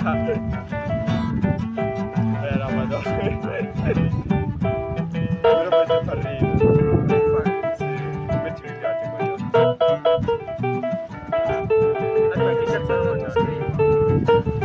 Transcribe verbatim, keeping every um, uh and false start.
Eh no, madonna. Però penso fa ridere. Sì, metti mi piace quello. Aspetta, che cazzo non scrivo?